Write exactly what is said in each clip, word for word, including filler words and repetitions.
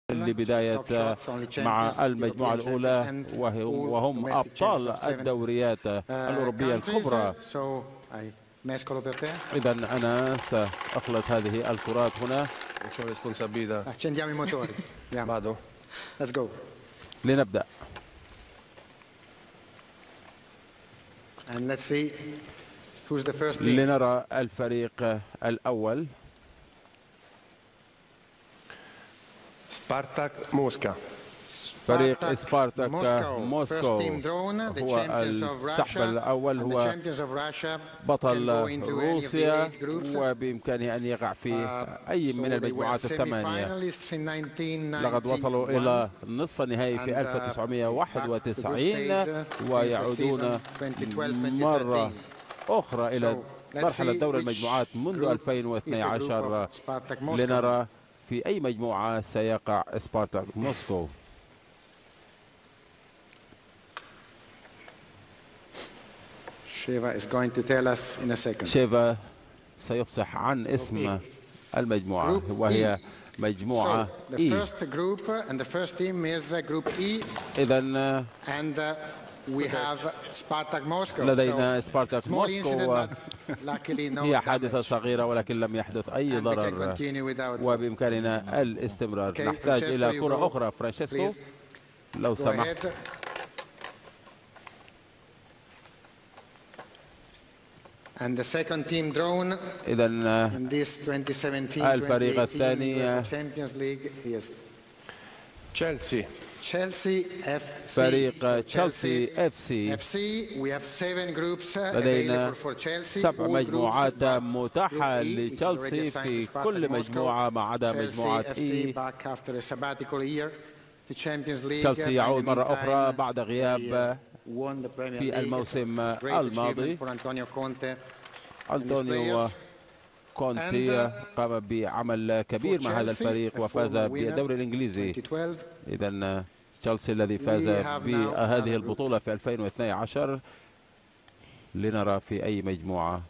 لبداية مع المجموعة الأولى وهم أبطال الدوريات الأوروبية الكبرى. إذا أنا سأخلط هذه الكرات هنا. لنبدأ. لنرى الفريق الأول. سبارتاك موسكا. فريق سبارتاك موسكو هو السحب الأول، هو بطل روسيا وبإمكانه أن يقع في أي من المجموعات الثمانية. لقد وصلوا إلى نصف النهائي في ألف وتسعمائة وواحد وتسعين ويعودون مرة أخرى إلى مرحلة دور المجموعات منذ ألفين واثني عشر. لنرى في أي مجموعة سيقع سبارتاك موسكو. شيفا سيفصح عن اسم المجموعة وهي مجموعة إي. إذا لدينا سبارتاك موسكو. هي حادثة صغيرة ولكن لم يحدث أي ضرر وبإمكاننا الاستمرار. نحتاج إلى كرة أخرى فرانشيسكو لو سمحت. إذا الفريق الثاني تشيلسي. فريق تشيلسي اف سي. لدينا سبع مجموعات متاحة لتشيلسي في كل مجموعة ما عدا مجموعة اي. تشيلسي يعود مرة أخرى بعد غياب في الموسم الماضي. أنطونيو كونتي قام بعمل كبير مع هذا الفريق وفاز بالدوري الإنجليزي. إذا تشيلسي الذي فاز بهذه البطولة في ألفين واثني عشر. لنرى في أي مجموعة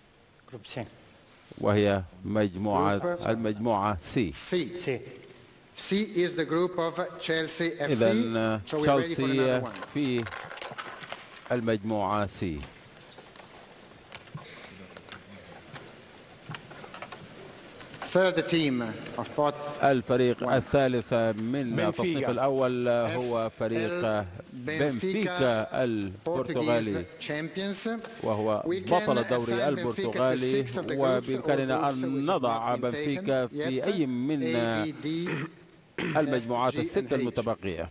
وهي مجموعة المجموعة سي. إذا تشيلسي في المجموعة سي. الفريق الثالث من التصنيف الأول هو فريق بنفيكا البرتغالي وهو بطل الدوري البرتغالي وبإمكاننا أن نضع بنفيكا في أي من المجموعات الست المتبقية.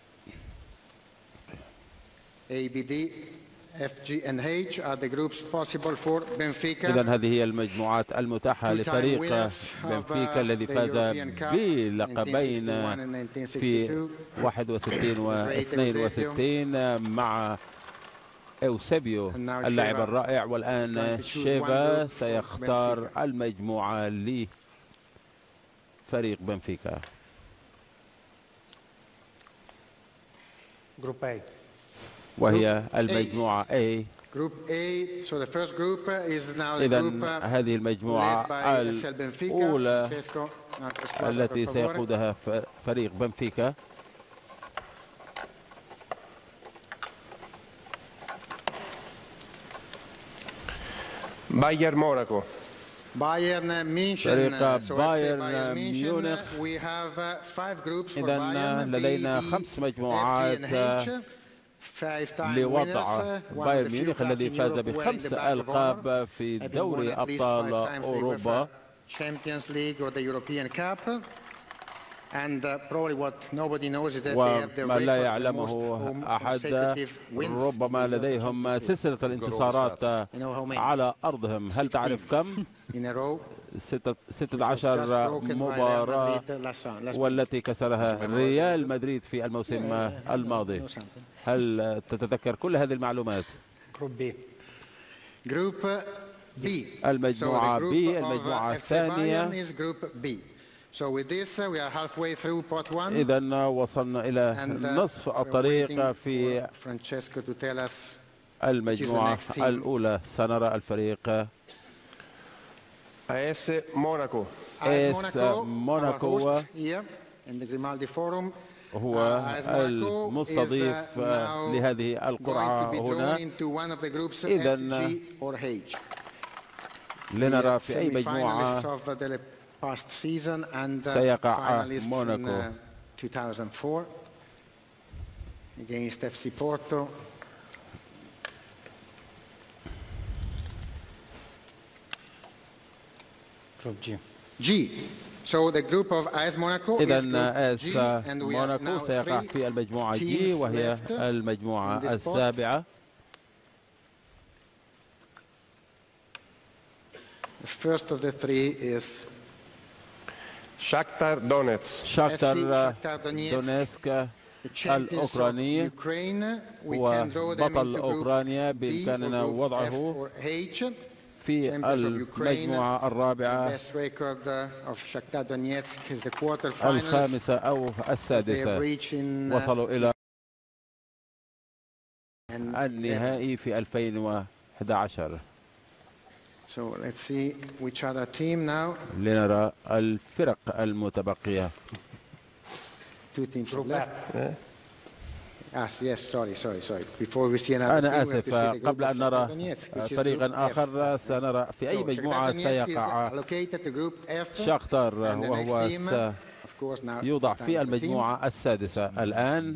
إذا هذه هي المجموعات المتاحة لفريق بنفيكا الذي فاز بلقبين في واحد وستين و اثنين وستين مع أوسيبيو اللاعب الرائع. والآن شيفا سيختار المجموعة لفريق بنفيكا. وهي المجموعة A. إذا هذه المجموعة الأولى التي سيقودها فريق بنفيكا. بايرن موناكو. فريق بايرن ميونخ. إذا لدينا خمس مجموعات لوضع بايرن ميونخ الذي فاز بخمس ألقاب في دوري أبطال أوروبا. وما لا يعلمه أحد ربما لديهم سلسلة الانتصارات على أرضهم. هل تعرف كم؟ ستة عشر مباراة والتي كسرها ريال مدريد في الموسم الماضي. هل تتذكر كل هذه المعلومات؟ المجموعة بي المجموعة الثانية. إذا وصلنا إلى نصف الطريق في المجموعة الأولى. سنرى الفريق آيس موناكو. آيس موناكو هو المستضيف لهذه القرعة هنا. إذن لنرى في أي مجموعة سيقع موناكو. Against إف سي Porto. Group G. G. So the group of A S Monaco is إذن Group G, آس and we have موناكو now سيقع three في المجموعة G teams وهي left المجموعة in this pot. السابعة. The first of the three is Shakhtar Donetsk. شاختار دونيسك الأوكراني وبطل أوكرانيا بإمكاننا وضعه في المجموعة الرابعة الخامسة أو السادسة. وصلوا إلى النهائي في ألفين وأحد عشر. So let's see which other team now. لنرى الفرق المتبقية. Two teams left. Yes, yes, sorry, sorry, sorry. Before we see another أنا team, we have to آسف. see the group قبل of أن Shakhtar نرى Donetsk, which is فريقا Group آخر F. سنرى في أي So مجموعة Shakhtar Donetsk is سيقع allocated to Group F. شاختار، And the next وهو team, of course, now يوضع it's time في for the المجموعة السادسة الآن.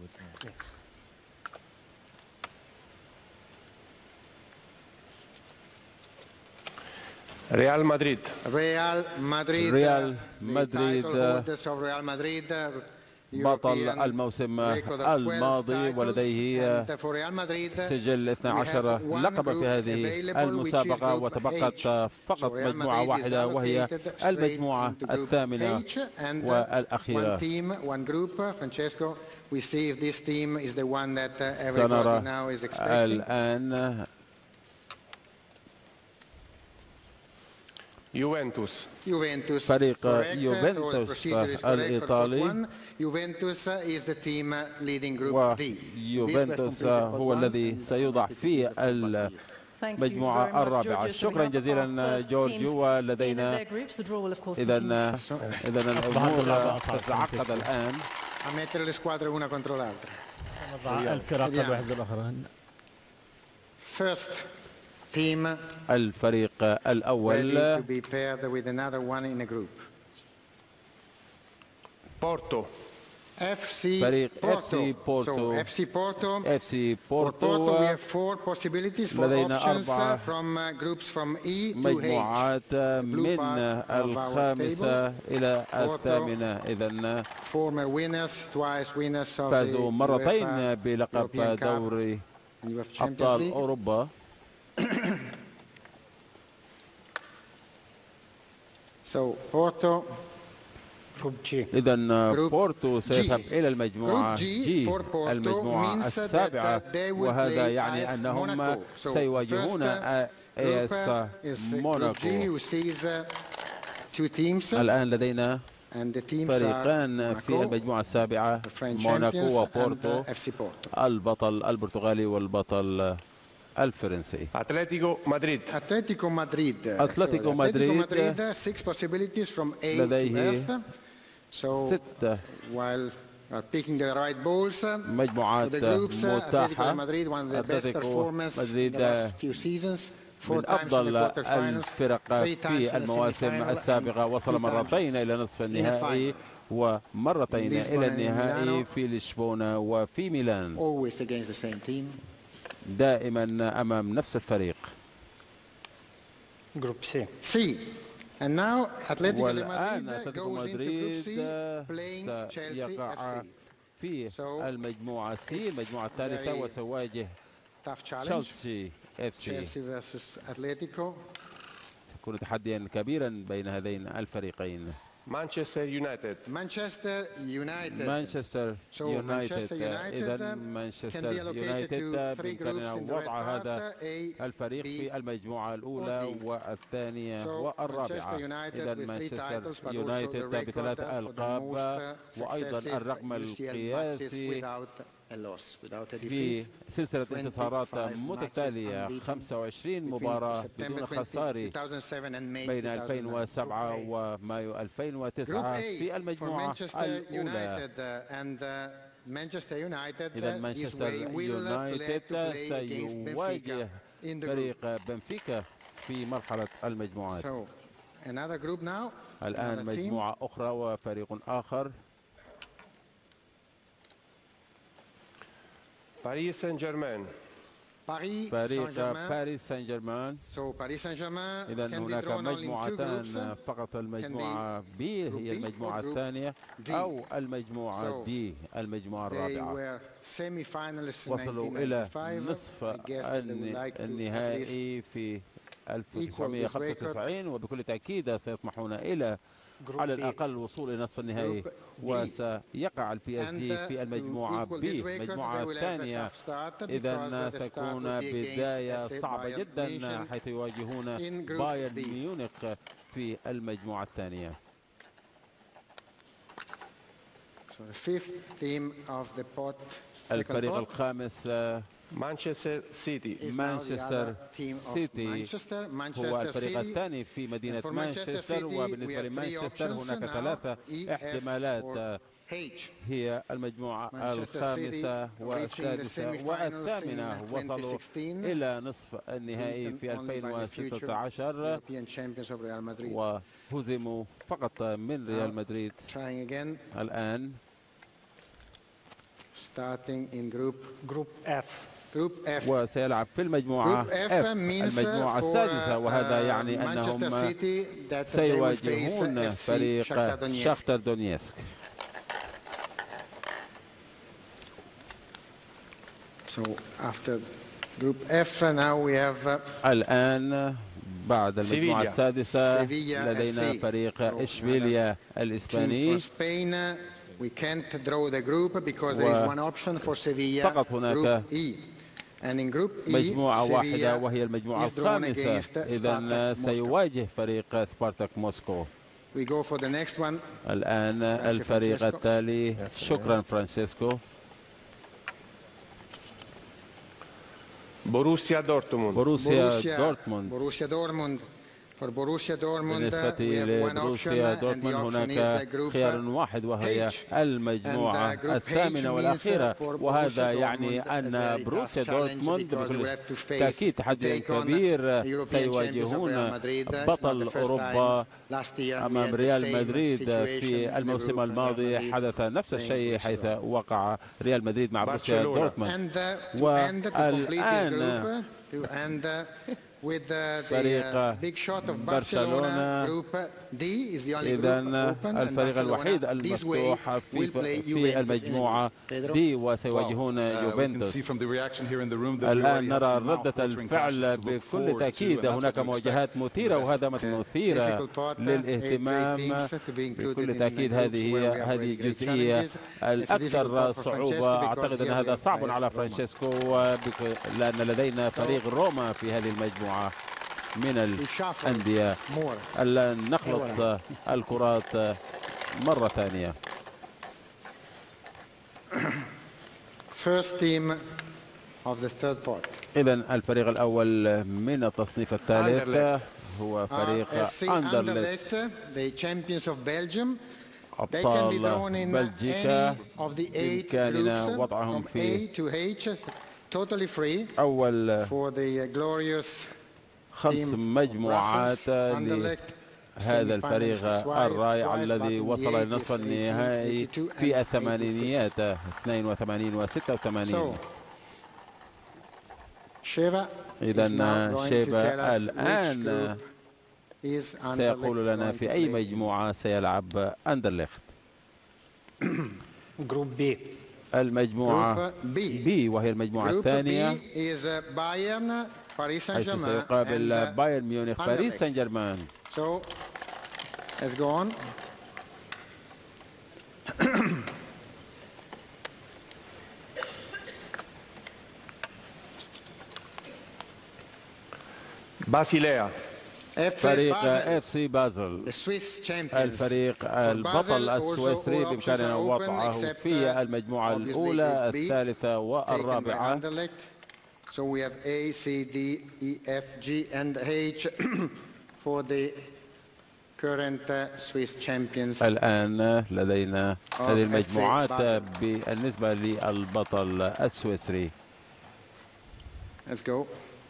Real Madrid. Real Madrid. ريال The مدريد title holders of Real Madrid, بطل European الموسم record of twelve الماضي titles. ولديه And for Real Madrid, سجل اثني عشر we have one لقبا group في هذه available, المسابقة، which is Group وتبقت H. فقط So Real مجموعة Madrid is واحدة وهي allocated straight المجموعة into Group الثامنة H, and والأخيرة. one team, one group. Francesco, we see if this team is the one that uh, سنرى everybody now is expecting. الآن Juventus. Juventus. فريق Correct. يوفنتوس So the procedure is correct for الإيطالي. group one. Juventus is the team leading Group D. ويوفنتوس هو الذي سيوضع في المجموعة الرابعة. شكرا جزيلا جورجيو. ولدينا إذا إذا الأمور تتعقد الآن. A mettere le squadre una contro l'altra. الفرق الواحدة الأخرى. First team الفريق الأول ready to be paired with another one in a group. Porto. إف سي فريق Porto. إف سي بورتو. So إف سي Porto. إف سي For بورتو. Porto we have four possibilities, four لدينا options أربع from uh, groups from E to H. مجموعات من الخامسة إلى الثامنة. إذن Former winners, twice winners of فازوا the مرتين UEFA بلقب European Cup دوري and UEFA Champions أبطال League. أوروبا. So Porto. إذن بورتو سيذهب إلى المجموعة Group G جي for Porto المجموعة means that السابعة، they will وهذا play يعني A S أنهم Monaco. So سيواجهون first إي group إس is Group G, موناكو. who sees uh, two teams. الآن لدينا And the teams فريقان are في Monaco, المجموعة السابعة، the French موناكو champions, وبورتو، and uh, إف سي Porto. البطل البرتغالي والبطل الفرنسي. Atletico Madrid. Atletico Madrid. أتلتيكو so مدريد Atletico Madrid, six possibilities from A to لديه F. So ست while we are picking the right balls, مجموعات the groups, uh, Atletico متاحة. Madrid, one of the best أتلتيكو performers in مدريد the last few seasons. Four من times in the أفضل quarterfinals, الفرق three times في in the المواسم semifinal, السابقة. and وصل two times مرتين إلى نصف النهائي ومرتين in Lisbon إلى and النهائي Milano. في لشبونة وفي ميلان، always against the same team. دائما أمام نفس الفريق. Group C. C. And now Atletico de والآن Madrid أتلتيكو goes into Group مدريد C playing Chelsea سيقع إف سي. في So, المجموعة سي المجموعة الثالثة very وسيواجه Tough challenge. تشيلسي اف سي. Chelsea versus Atletico. يكون تحديا كبيرا بين هذين الفريقين. Manchester United. Manchester United. مانشستر So يونايتد. Manchester United إذا can مانشستر be allocated يونايتد to three بإمكاننا groups in the وضع red هذا part, A, الفريق B, في المجموعة الأولى or D. والثانية So والرابعة. Manchester United إذا with three مانشستر titles, but also يونايتد the record بثلاث for the ألقاب، most, uh, وأيضا successive الرقم U C L matches القياسي without في سلسلة انتصارات متتالية، خمسة وعشرين مباراة بدون خسارة بين ألفين وسبعة ومايو ألفين وتسعة في المجموعة الأولى. إذا مانشستر يونايتد سيواجه فريق بنفيكا في مرحلة المجموعات. الآن مجموعة أخرى وفريق آخر. باريس سان جيرمان. فريق باريس سان جيرمان. إذا هناك مجموعتان فقط، المجموعة بي هي المجموعة الثانية أو المجموعة دي المجموعة الرابعة. وصلوا إلى نصف النهائي في ألف وتسعمئة وخمسة وتسعين وبكل تأكيد سيطمحون إلى على الأقل الوصول إلى نصف النهائي، وسيقع البي اس جي في المجموعة بي المجموعة الثانية. إذا سيكون بداية صعبة جدا حيث يواجهون بايرن ميونخ في المجموعة الثانية. الفريق الخامس مانشستر سيتي. مانشستر سيتي هو الفريق الثاني في مدينة مانشستر، وبالنسبة لمانشستر هناك ثلاثة احتمالات، هي المجموعة الخامسة والسادسة والثامنة. وصلوا إلى نصف النهائي في ألفين وستة عشر وهزموا فقط من ريال مدريد. الآن وسيلعب في المجموعة F المجموعة السادسة، وهذا يعني أنهم سيواجهون فريق شاختر دونيسك. الآن بعد المجموعة السادسة لدينا فريق إشبيليا الإسباني. We can't draw the group because there is one option for Sevilla, فقط هناك Group E. And in Group E, مجموعة واحدة وهي المجموعة الخامسة، إذا سيواجه فريق سبارتاك موسكو. We go for the next one. الآن الفريق التالي. شكرا فرانشيسكو. بوروسيا دورتموند. بوروسيا دورتموند. بوروسيا دورتموند. بالنسبة لبروسيا دورتموند هناك خيار واحد وهي المجموعة الثامنة والأخيرة، وهذا يعني أن بروسيا دورتموند بكل تأكيد تحدي كبير، سيواجهون بطل أوروبا أمام ريال مدريد. في الموسم الماضي حدث نفس الشيء حيث وقع ريال مدريد مع بروسيا دورتموند. والآن فريق برشلونة إذا الفريق الوحيد المفتوح في في المجموعة دي، وسيواجهون يوفنتوس. الآن نرى ردة الفعل بكل تأكيد، هناك مواجهات مثيرة وهذا مثيرة للاهتمام بكل تأكيد. هذه هذه الجزئية الأكثر صعوبة. أعتقد أن هذا صعب على فرانشيسكو لأن لدينا فريق روما في هذه المجموعة من الأندية. الآن نخلط الكرات مرة ثانية. إذن الفريق الأول من التصنيف الثالث هو فريق أندرلخت، أبطال بلجيكا. بإمكاننا وضعهم في أول خمس مجموعات لهذا الفريق الرائع الذي وصل إلى نصف النهائي في الثمانينيات اثنين وثمانين وستة وثمانين. إذا شيفا الآن سيقول لنا في أي مجموعة سيلعب أندرلخت. جروب بي، المجموعة بي وهي المجموعة الثانية، حيث سيقابل بايرن ميونخ باريس سان جيرمان. So, let's go on. باسيليا. فريق اف سي بازل الفريق البطل السويسري بإمكاننا وضعه في المجموعة الأولى الثالثة والرابعة. So we have A, C, D, E, F, G and H for the current uh, Swiss champions. الآن لدينا هذه المجموعات بالنسبة للبطل السويسري. Let's go.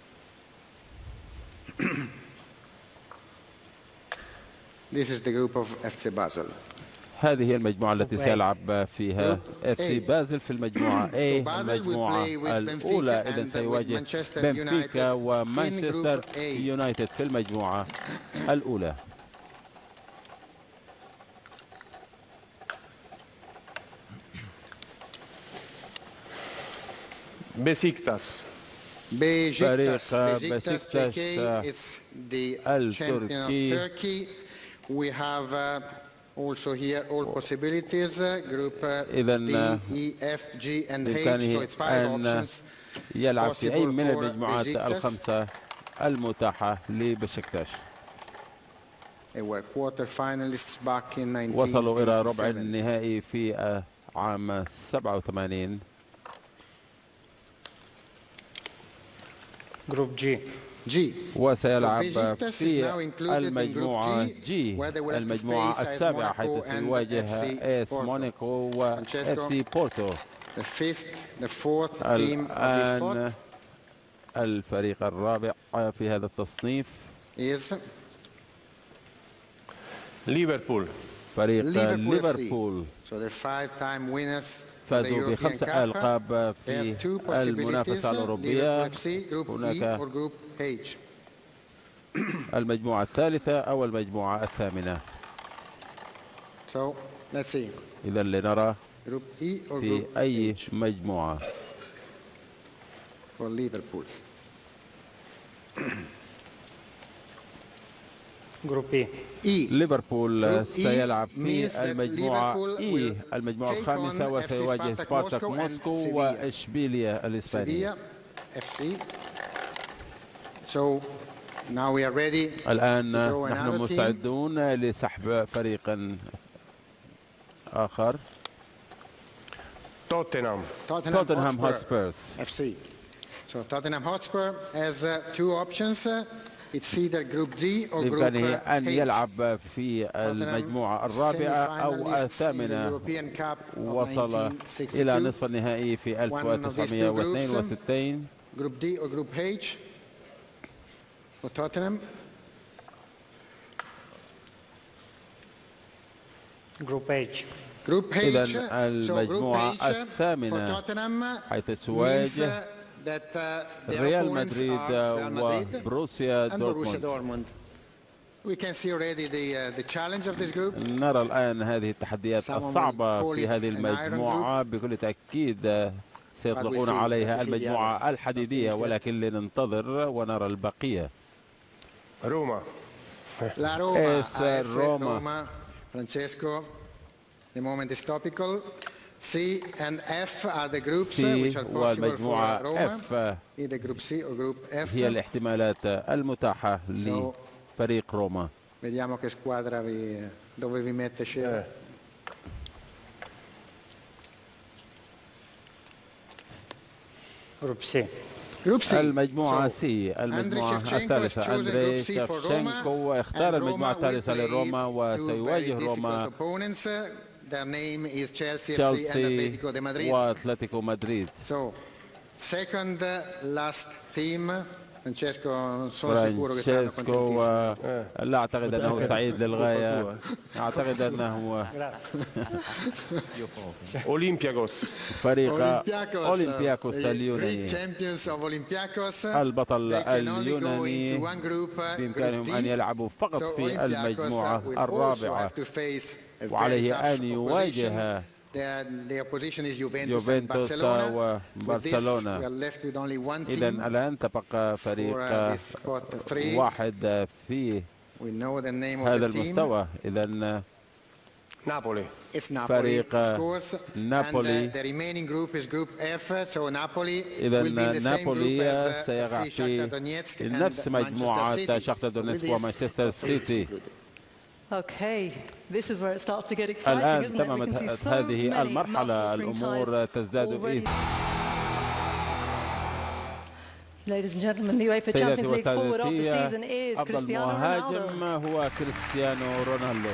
This is the group of اف سي Basel. هذه هي المجموعة التي سيلعب فيها اف سي بازل في المجموعة A. المجموعة الأولى إذا سيواجه بنفيكا ومانشستر يونايتد في المجموعة الأولى. بيسيكتاس فريق بشكتاش التركي. We have uh, also here all possibilities, uh, group uh, D, E, F, G and H, so it's five options يلعب في أي من المجموعات الخمسة المتاحة لبشكتاش. They were quarter finalists back in nineteen eighty-seven. وصلوا إلى ربع النهائي في عام سبعة وثمانين. جروب جي جي وسيلعب في المجموعة جي المجموعة السابعة حيث سيواجه اس مونيكو واف سي بورتو. الآن الفريق الرابع في هذا التصنيف ليفربول فريق ليفربول فازوا بخمس ألقاب في المنافسة الأوروبية. هناك المجموعة الثالثة أو المجموعة الثامنة. إذا لنرى في أي مجموعة. جروب اي ليفربول سيلعب في المجموعة اي المجموعة الخامسة وسيواجه سبارتاك موسكو واشبيليا الإسبانية. الآن نحن مستعدون لسحب فريق آخر. توتنهام توتنهام هوتسبيرز. So Tottenham Hotspur has uh, two options. Uh, It's either Group D or Group بإمكانه H. أن يلعب في المجموعة الرابعة أو الثامنة. وصل إلى نصف النهائي في ألف وتسعمائة واثنين وستين. Group D or Group H for Tottenham. Group H. Group H. إذن المجموعة الثامنة حيث سيواجه ريال مدريد وبروسيا دورتموند. نرى الآن هذه التحديات الصعبة في هذه المجموعة. بكل تأكيد سيطلقون عليها المجموعة الحديدية، ولكن لننتظر ونرى البقية. روما اس روما. Francesco, the moment is topical. C and F are the groups C which are possible for Roma. F Either Group C or Group F. هي الاحتمالات المتاحة لفريق روما. Vediamo che squadra vi, dove vi mette scena. جروب سي. Group C. المجموعة سي المجموعة الثالثة. أندري شيفشينكو اختار المجموعة الثالثة لروما وسيواجه روما Their name is Chelsea, تشيلسي F C and Atletico de Madrid. وأتلتيكو مدريد. So, second last team. Francesco, non sono sicuro che saranno contentissimi. لا أعتقد أنه سعيد للغاية. أعتقد أنه أولمبياكوس فريق أولمبياكوس اليوناني. البطل اليوناني بإمكانهم أن يلعبوا فقط في المجموعة الرابعة، وعليه أن يواجه يوفنتوس وبرشلونة. إذا الآن تبقى فريق واحد في هذا المستوى. إذا Napoli. It's Napoli, فريق of course. نابولي. And uh, the remaining group is Group F, so Napoli إذا will be in the same group نابولي as uh, سيقع F C في Shakhtar Donetsk نفس and مجموعة Manchester City. شاختر دونيتسك With this, ومانشستر سيتي. Okay, this is where it starts to get exciting, الآن isn't it? We can تمامت see so هذه many المرحلة mouth-watering الأمور ties تزداد already. إثارة. Ladies and gentlemen, the UEFA سيداتي Champions League forward of the وسادتي season is أفضل Cristiano مهاجم Ronaldo. هو كريستيانو رونالدو.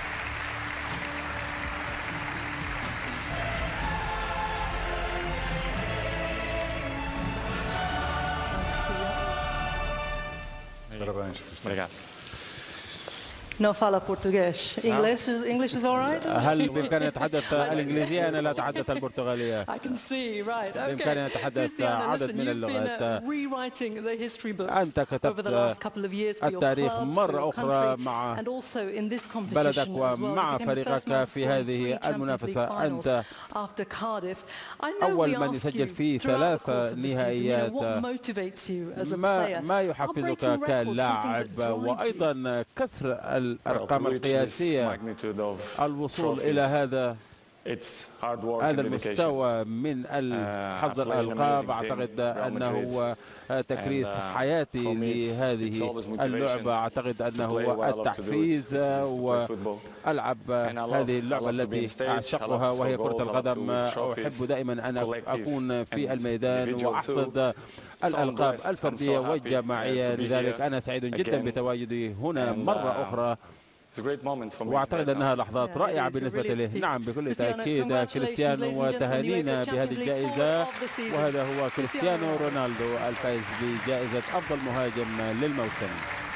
Obrigado. No fala português. English is, English is all right? هل بإمكاني أتحدث الإنجليزية؟ أنا لا أتحدث البرتغالية. I can see, right. بإمكاني Okay. أتحدث Cristiano, عدد listen, من you've been اللغات. uh, rewriting the history books أنت over the last couple of years كتبت for your التاريخ club, for مرة your أخرى country, مع and also in this competition بلدك as well. ومع You became the first man فريقك to في score in هذه three Champions League المنافسة. finals أنت after Cardiff. I know أول we من ask يسجل you في throughout the course ثلاث of the season, you know, نهائيات. what motivates you as a ما player? ما Are يحفزك breaking records something كلاعب that drives you? وأيضا كسر الأرقام Well, to reach this القياسية، magnitude of الوصول trophies, إلى هذا it's hard work هذا and dedication. المستوى من حظ الألقاب. أعتقد أنه تكريس حياتي لهذه اللعبة. أعتقد أنه التحفيز وألعب هذه اللعبة التي أعشقها وهي كرة القدم. أحب دائما أن أكون في الميدان وأحصد الألقاب الفردية والجماعية. لذلك أنا سعيد جدا بتواجدي هنا مرة أخرى، واعتقد انها لحظات رائعه بالنسبه له. نعم بكل تاكيد كريستيانو، وتهانينا بهذه الجائزه. وهذا هو كريستيانو رونالدو الفائز بجائزه افضل مهاجم للموسم.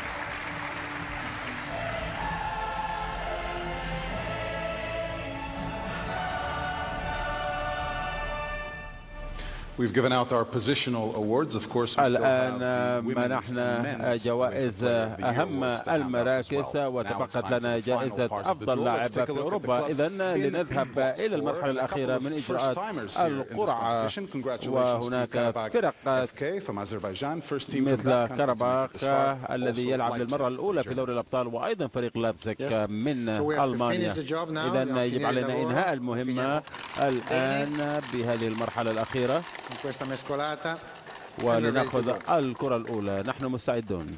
We've given out our positional awards. Of course, we still الآن have the women's منحنا and men's جوائز UEFA Player of the Year أهم awards to hand out as المراكز، well. Now it's وتبقت time لنا for the final جائزة part of the أفضل draw. لاعب Let's take في a look at the أوروبا. clubs إذا in لنذهب block إلى four. المرحلة And a couple الأخيرة of من first إجراءات timers here in this القرعة. competition. Congratulations to وهناك Karabakh فرق F K from Azerbaijan, first team from مثل that country to make كاراباخ it this far. الذي Also يلعب Leipzig للمرة الأولى from في دوري الأبطال، وأيضا فريق لايبزيج من So we have to ألمانيا. finish the job now. إذا We have يجب finished علينا the إنهاء war. المهمة الآن بهذه المرحلة الأخيرة، In questa mescolata. ولنأخذ الكرة الأولى. نحن مستعدون.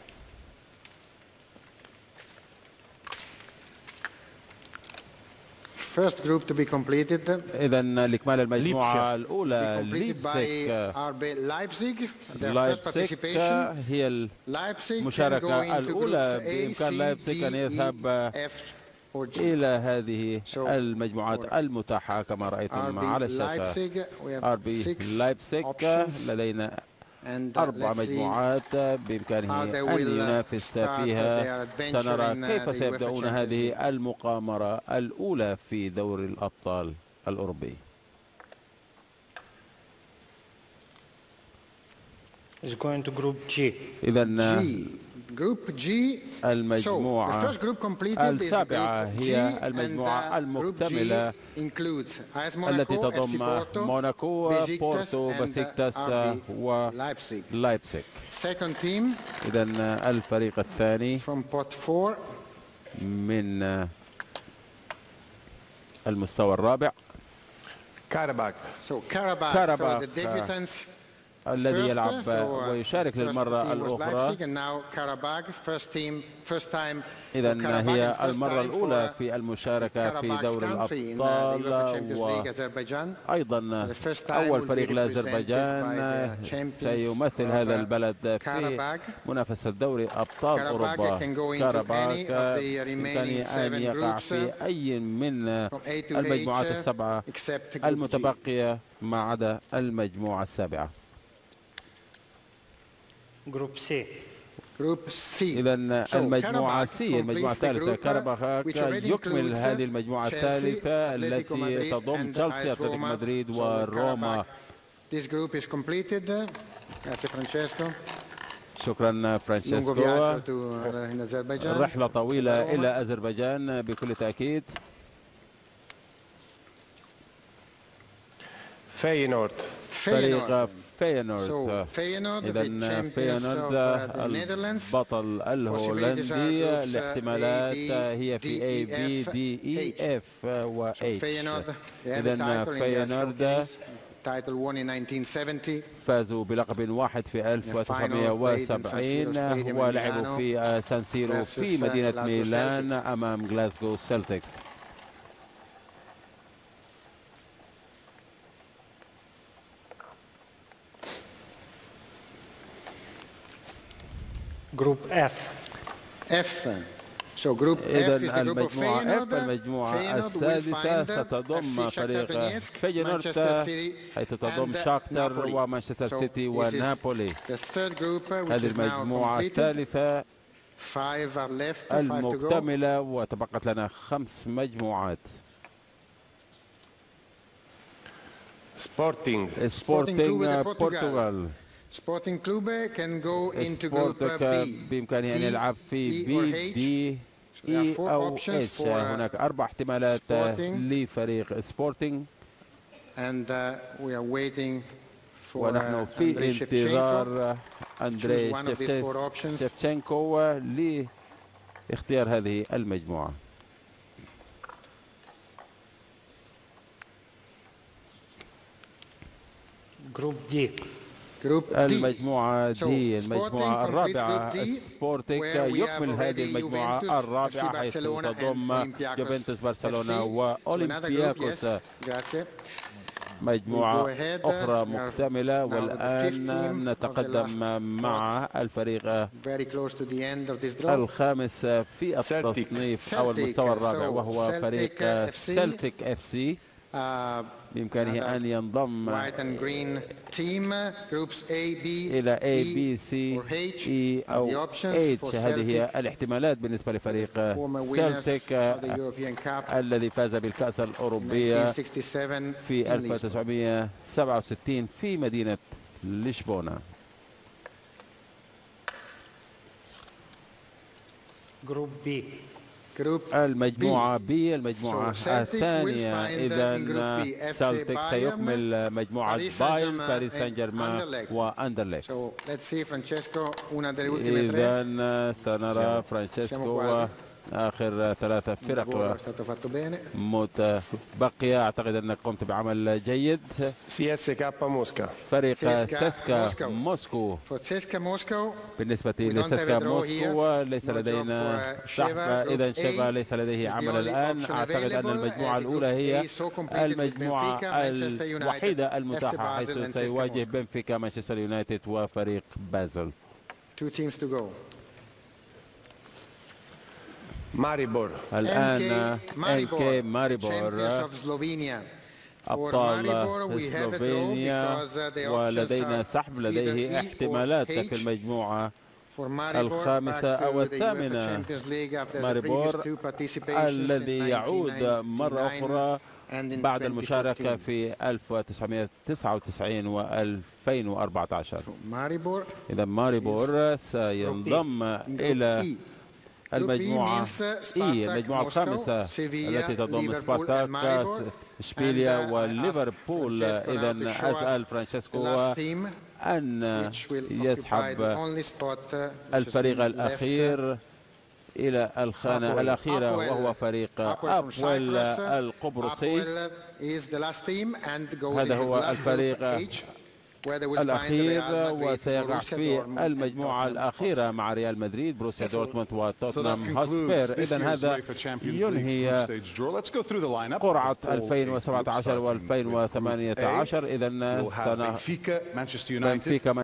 First group to be completed. إذا لإكمال المجموعة الأولى Completed by ليبزيج. R B Leipzig. Their first لايبزيج participation. هي Leipzig can go المشاركة into الأولى. groups A, بإمكان C, لايبزيج أن D, يذهب E, F or G. إلى هذه So, المجموعات المتاحة كما رأيتم على الشاشة. Leipzig, we have آر بي six لايبزيج options. لدينا And uh, أربع let's see مجموعات بإمكانه how they أن will, uh, ينافس start فيها. their adventure سنرى in, uh, كيف the سيبدأون UEFA Champions هذه المقامرة الأولى في دوري الأبطال الأوروبي. Is going to Group G. إذا G. Group G. المجموعة So, the first group completed is السابعة Group G, هي and, المجموعة uh, المكتملة Group G includes AS التي Monaco, F C تضم Porto, موناكو، Besiktas, بورتو، and, uh, بسيكتاس R B Leipzig. ولايبزيج. Second team إذا الفريق الثاني from pot four. من المستوى الرابع Karabakh. So Karabakh, Karabakh, so the debutants الذي first, يلعب so, uh, ويشارك first للمرة team was الأخرى. Leipzig, and now Karabakh, first team, first time for إذا Karabakh هي and first المرة time الأولى for, في المشاركة في Karabakh دوري country in, uh, the UEFA Champions الأبطال. League, Azerbaijan. وأيضا The first time أول will be فريق represented لأذربيجان by the champions سيمثل of, هذا uh, البلد في Karabakh. منافسة دوري أبطال Karabakh أوروبا. can go into كاراباخ any of the remaining بإمكانه أن seven يقع groups, في أي من from A to المجموعات H, السبعة except Group G. المتبقية ما عدا المجموعة السابعة. Group C. Group C. إذا المجموعة Karabakh سي المجموعة completes the الثالثة. group, كاراباخ which already يكمل includes هذه المجموعة Chelsea, الثالثة Atletico التي Madrid, تضم and تشيلسي، AS أتلتيكو Roma. مدريد So with وروما. Karabakh, this group is completed. Grazie Francesco. شكرا Lungo فرانشيسكو. viaggio to, uh, in Azerbaijan. رحلة طويلة إلى أذربيجان بكل تأكيد. Feyenoord. فريق فيينورد. So Feyenoord, the إذا champions فيينورد of uh, the Netherlands. البطل الهولندي. الاحتمالات هي في A B D E F و H. إذا فيينورد فازوا بلقب واحد في ألف وتسعمائة وسبعين ولعبوا في سان سيرو في مدينة ميلان أمام غلاسكو سيلتيكس. Group F. F. So group F is the group of المجموعة F Feyenoord. المجموعة السادسة ستضم فريق فيينورد حيث تضم شاختر ومانشستر سيتي ونابولي. هذه المجموعة الثالثة المكتملة وتبقت لنا خمس مجموعات. سبورتينغ سبورتينغ بورتغال. سبورتينغ كلوبه can go into group B. بإمكانه أن يلعب في بي دي إي أو إتش. هناك أربع احتمالات لفريق سبورتينغ. And uh, we are waiting for ونحن في انتظار أندري شيفتشينكو لاختيار هذه المجموعة. جروب دي. المجموعة دي المجموعة الرابعة. سبورتينغ يكمل هذه المجموعة الرابعة حيث تضم يوفنتوس برشلونة وأولمبياكوس. مجموعة أخرى مكتملة والآن نتقدم مع الفريق الخامس في التصنيف أو المستوى الرابع وهو فريق سلتيك اف سي. بإمكانه أن ينضم إلى A B C E أو H. هذه هي الاحتمالات بالنسبة لفريق سلتيك الذي فاز بالكأس الأوروبية في ألف وتسعمائة وسبعة وستين في مدينة لشبونة. جروب بي. المجموعة بي المجموعة الثانية. إذا سلتيك سيكمل مجموعة بايرن باريس سان جيرمان وأندرليخت. إذا سنرى فرانشيسكو آخر ثلاثة فرق متبقية. أعتقد أنك قمت بعمل جيد. سي اس كا موسكا. فريق سيسكا موسكو. بالنسبة لسيسكا موسكو ليس لدينا سحب. إذا شبه ليس لديه عمل الآن. أعتقد أن المجموعة الأولى هي المجموعة الوحيدة المتاحة حيث سيواجه بنفيكا مانشستر يونايتد وفريق بازل. ماريبور. الآن إن كي ماريبور أبطال سلوفينيا ولدينا سحب. لديه احتمالات في المجموعة الخامسة أو الثامنة. ماريبور الذي يعود مرة أخرى بعد المشاركة في ألف وتسعمائة وتسعة وتسعين وألفين وأربعة عشر. إذا ماريبور سينضم إلى المجموعة إي المجموعة الخامسة التي تضم سبارتاك إشبيليا وليفربول. إذا أسأل فرانشيسكو أن يسحب الفريق الأخير إلى الخانة الأخيرة وهو فريق أبول القبرصي. هذا هو الفريق الأخير وسيقع في المجموعة الأخيرة مع ريال مدريد بروسيا دورتموند وتوتنهام هوتسبير. إذن هذا ينهي قرعة ألفين وسبعة عشر وألفين وثمانية عشر. إذن بنفيكا